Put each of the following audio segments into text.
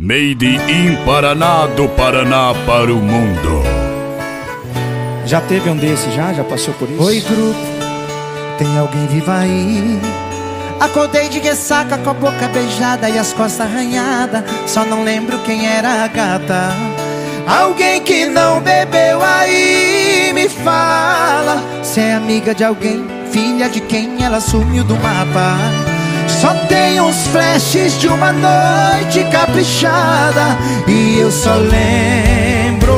Made in Paraná, do Paraná para o mundo. Já teve um desse já? Já passou por isso? Oi, grupo, tem alguém vivo aí? Acordei de ressaca com a boca beijada e as costas arranhadas. Só não lembro quem era a gata. Alguém que não bebeu aí, me fala. Se é amiga de alguém, filha de quem ela sumiu do mapa. Só tem uns flashes de uma noite caprichada e eu só lembro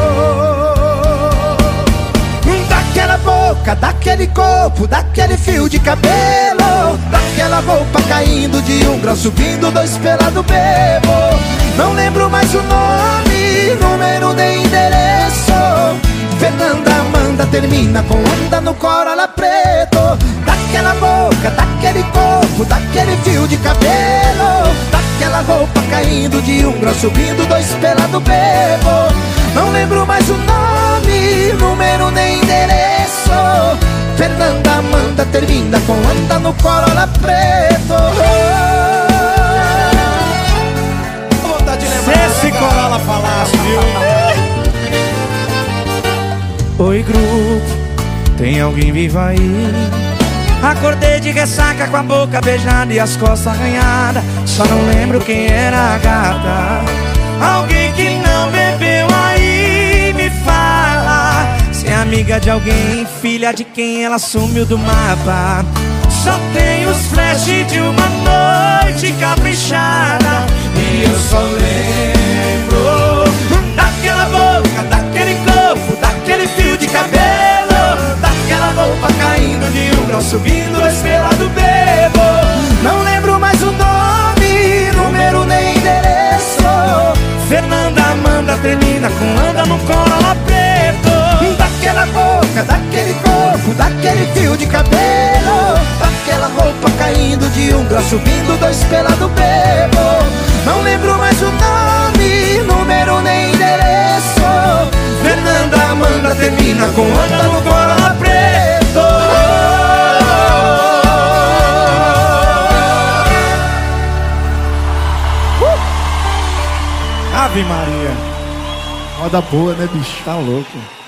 daquela boca, daquele corpo, daquele fio de cabelo, daquela roupa caindo de um grau, subindo dois pelado bebo. Não lembro mais o nome, número nem endereço. Fernanda Amanda termina com anda no Corolla preto. Daquela boca, daquele corpo, daquele fio de cabelo, daquela roupa caindo de um grau, subindo dois pelado bebo. Não lembro mais o nome, número nem endereço. Fernanda Amanda termina com anda no Corolla preto. Vontade de lembrar. Se esse Corolla falasse, viu? Oi, grupo, tem alguém vivo aí? Acordei de ressaca com a boca beijada e as costas arranhadas. Só não lembro quem era a gata. Alguém que não bebeu aí, me fala. Se é amiga de alguém, filha de quem ela sumiu do mapa. Só tem os flashes de uma noite caprichada e eu só lembro daquela boca, daquele corpo, daquele fio de cabelo, daquela roupa caindo de um grau, subindo dois pelado bebo. Não lembro mais o nome, número nem endereço. Fernanda Amanda termina com anda no Corolla preto. Daquela boca, daquele corpo, daquele fio de cabelo, daquela roupa caindo de um grau, subindo dois pelado bebo. Não lembro mais o nome, número nem endereço. Fernanda Amanda termina com anda no Corolla preto. Ave Maria. Moda boa, né, bicho? Tá louco.